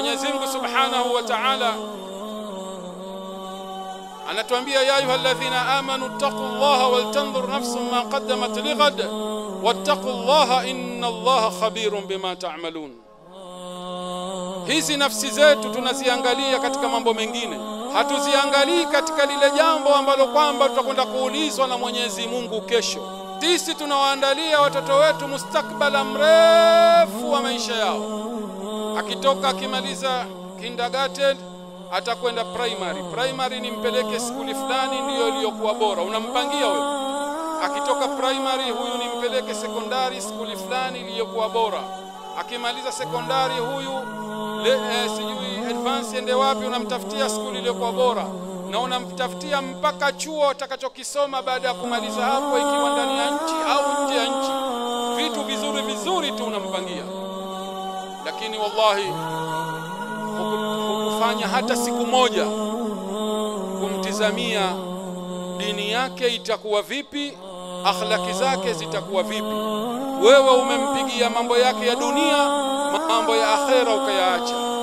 Mwenyezi Mungu Subhanahu wa Ta'ala anatuambia ya ayyuhalladhina amanu taqullaha wal tanzur nafsun ma qaddamat lighad wattaqullaha innallaha khabirun bima ta'malun. Hizi nafsi zetu tunaziangalia katika mambo mengine, hatuziangalii katika lile jambo ambalo kwamba tutakwenda kuulizwa na Mwenyezi Mungu kesho. Sisi tunawaandalia watoto wetu mustakbala mrefu wa maisha yao. Akitoka akimaliza kindergarten atakwenda primary. Primary ni mpeleke skuli fulani ndiyo iliyokuwa bora. Unampangia wewe. Akitoka primary huyu ni mpeleke sekondari skuli fulani iliyokuwa bora. Akimaliza sekondari huyu sijui advance ende wapi, unamtafutia skuli iliyokuwa bora. Na unamtafutia mpaka chuo atakachokisoma baada ya kumaliza hapo, ikiwa ndani ya nchi au nje ya nchi. Vitu vizuri vizuri tu unampangia. Lakini wallahi hukufanya hata siku moja kumtizamia dini yake itakuwa vipi, akhlaki zake zitakuwa vipi. Wewe umempigia mambo yake ya dunia, mambo ya akhera ukayaacha.